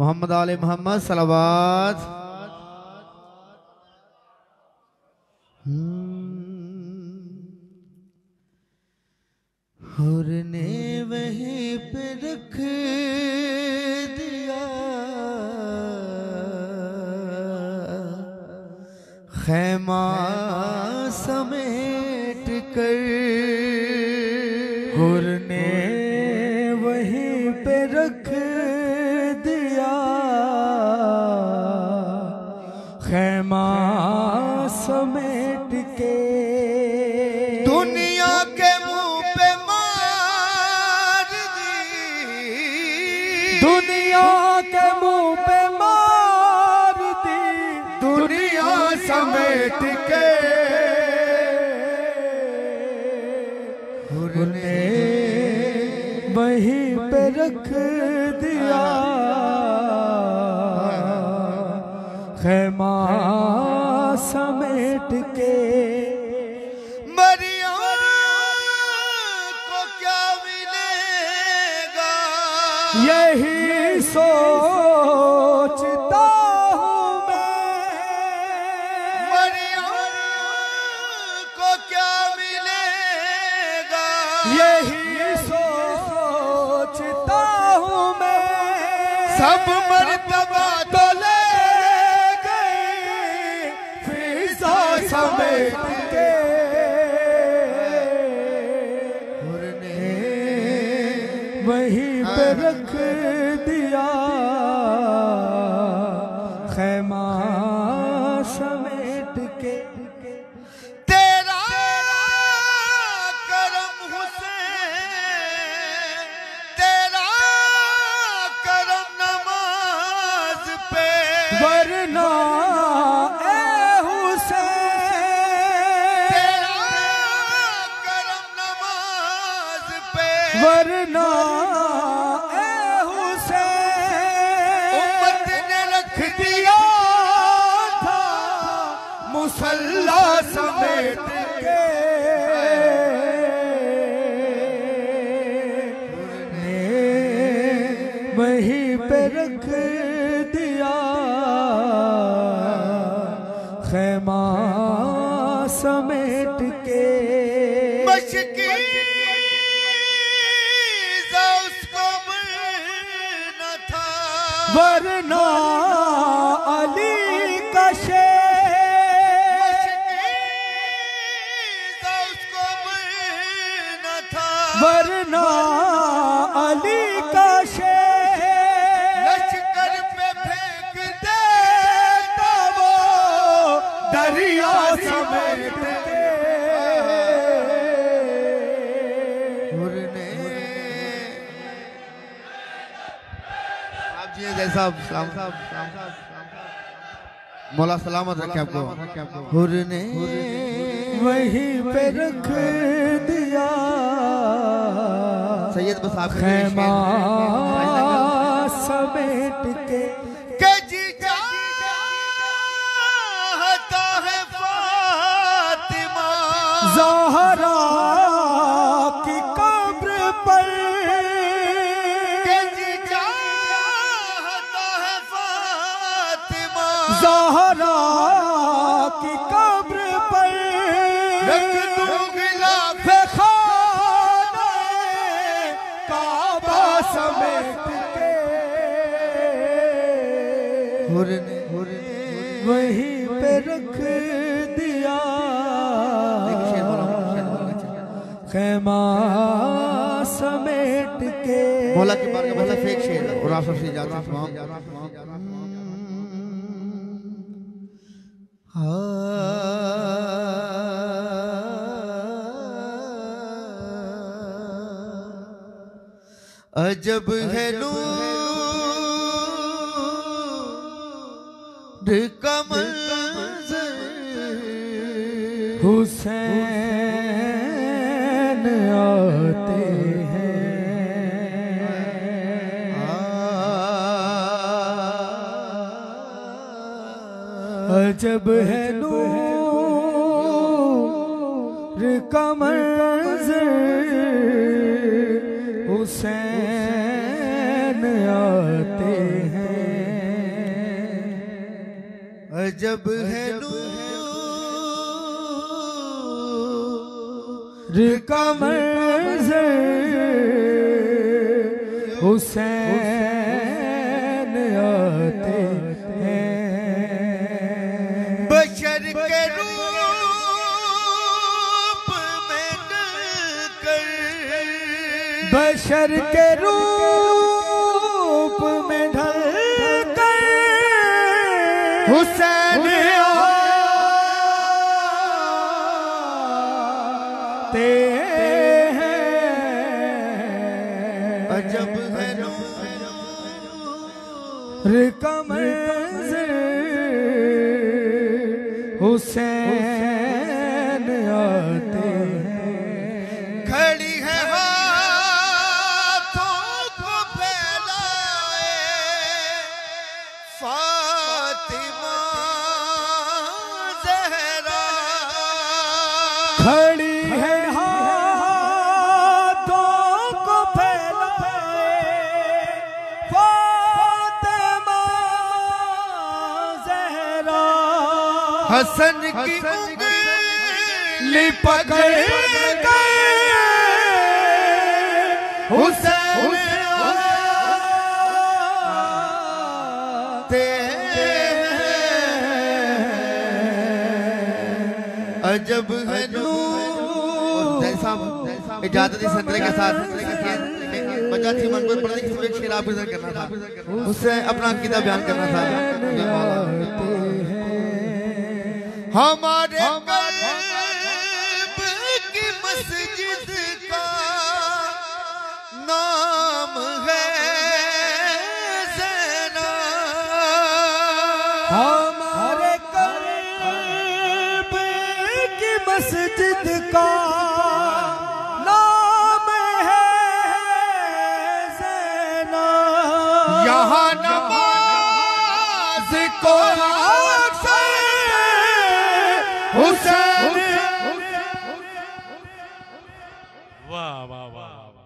मोहम्मद आले मोहम्मद सलावत। हुर ने वहीं पे रख दिया खैमा समेट कर। हुर ने वहीं पे रख दिया खैमा समेट के। दुनिया के मुंह पे मार दी, दुनिया के मुंह पे मार दी, दुनिया समेट के। हुर ने वहीं पे रख दिया खैमा समेट के। मरियम को क्या मिलेगा यही सोचता हूँ मैं। मरियम को क्या मिलेगा यही सोचता हूँ मैं। सब मर्तबा तो ले गए फिजा समेट के। हुर ने वहीं पे रख दिया खैमा समेट के। तेरा करम हुसैन, तेरा करम नमाज पे, वरना ए हुसैन तेरा करम नमाज पे, वरना ए हुसैन उम्मत ने रख दिया था मुसल्ला समेट के। वहीं पे रख दिया खैमा समेट के। मशकीज़ा उसको न था, वरना अली का शेर। मशकीज़ा उसको न था, वरना अली का शेर। लश्कर पे फेंक देता वो दरिया समेट के। हुर ने आप जी जैसा मौला सलामत रखे आपको। हुर ने वहीं पे रख दिया सैयद बस आप खैमा समेट के। जी चाहता है फातिमा ज़हरा की कब्र पर। जी चाहता है फातिमा ज़हरा की कब्र पर। रख दूं गिलाफ खाने काबा समेट के। हुर ने वहीं पे रख दिया खैमा समेट के। मौला के बारे में बहुत फेक शेर और आप सबसे जाता हूँ। अजब है नूर का मंज़र हुसैन आते हैं। अजब है नूर का मंज़र हुसैन आते हैं। अजब है नूर का मंज़र हुसैन आते हैं। बशर के रूप में ढलकर, बशर के रूप में ढलकर हुसैन आते हैं। अजब है नूर का मंज़र हुसैन आते हैं। खड़ी है हाथों को फैलाए फातिमा ज़हरा, खड़ी है हाथों को फैलाए फातिमा ज़हरा। हसन की उंगली पकड़ कर हुसैन आते हैं। अजब है नूर। इजाजत इस संतरे के साथ बचा थी मन को पढ़ने की शेर आप करना था, उससे अपना अकीदा बयान करना था। हमारे कल्ब की मस्जिद का नाम है ज़ैना। हमारे कल्ब की मस्जिद का नाम है ज़ैना। यहाँ नमाज को हुसैन। वाह वाह वाह।